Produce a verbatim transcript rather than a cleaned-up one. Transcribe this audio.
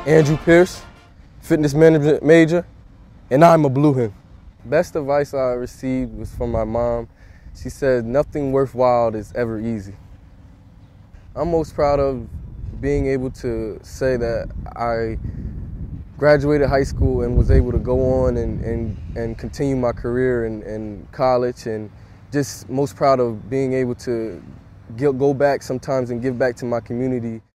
Andrew Pierce, fitness management major, and I'm a Blue Hen. Best advice I received was from my mom. She said, nothing worthwhile is ever easy. I'm most proud of being able to say that I graduated high school and was able to go on and, and, and continue my career in, in college, and just most proud of being able to go back sometimes and give back to my community.